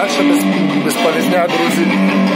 дальше бесполезняк грузить.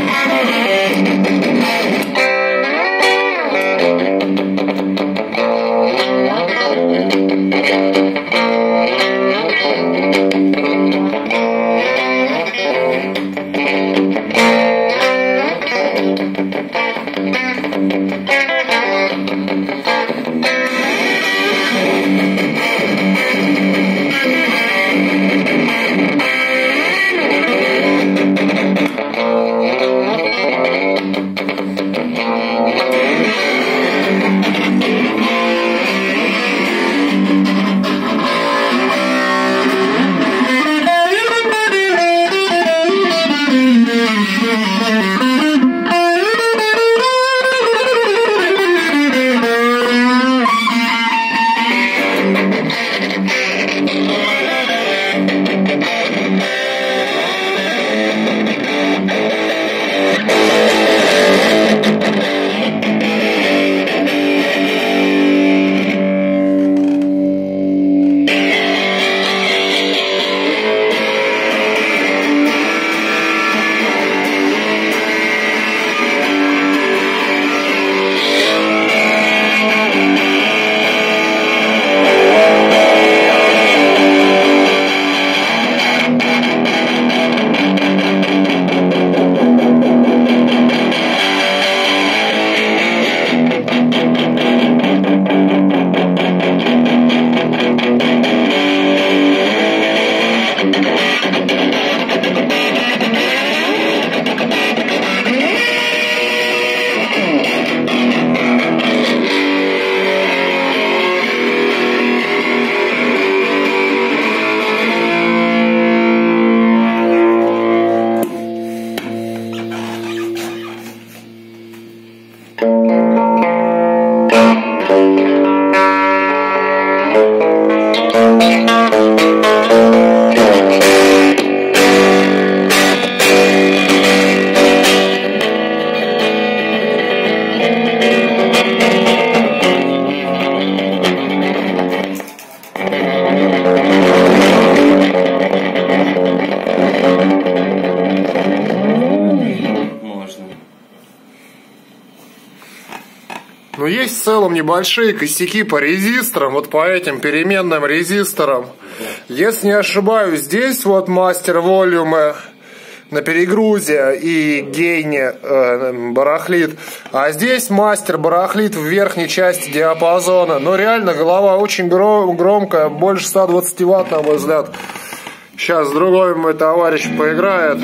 Но есть в целом небольшие косяки по резисторам, вот по этим переменным резисторам. Если не ошибаюсь, здесь вот мастер волюмы на перегрузе и гейне барахлит, а здесь мастер барахлит в верхней части диапазона. Но реально голова очень громкая, больше 120 Вт, на мой взгляд. Сейчас другой мой товарищ поиграет,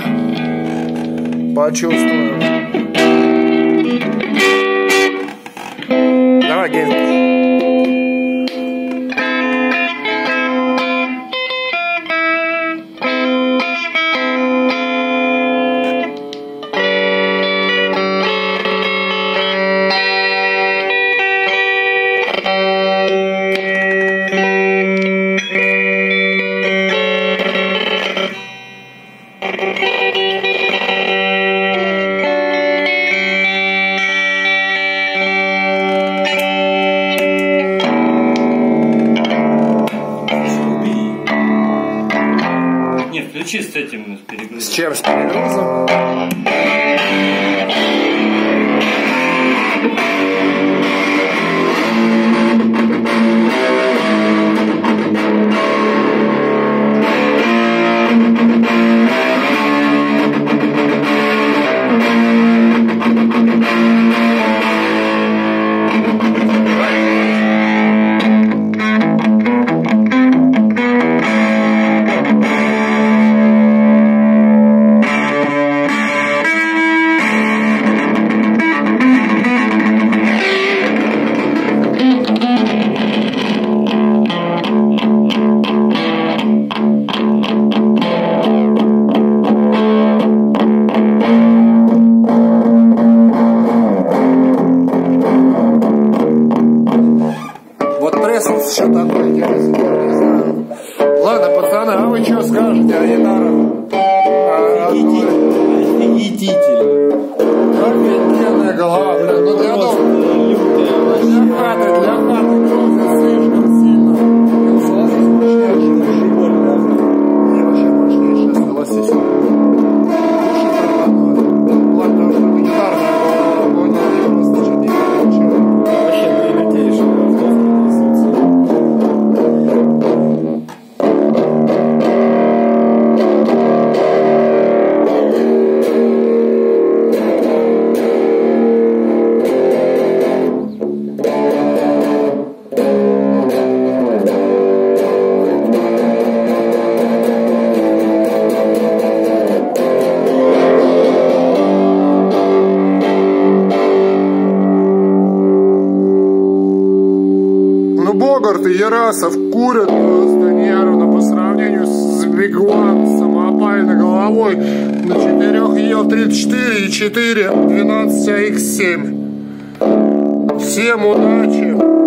почувствую. Давай, гейн. Включи с этим, с перегрузом. С чем? С перегрузом? Что такое, я не знаю. Ладно, пацаны, а вы что скажете о гитарах? Офигитель. Офигенная голова, блин, ну для дома. Для хаты грузит слишком сильно. Я вообще мощнейший, согласись. Богарт и Ярасов курят просто нервно по сравнению с Бигван самопальной головой на 4 Ел-34 и 4 12 АХ-7. Всем удачи!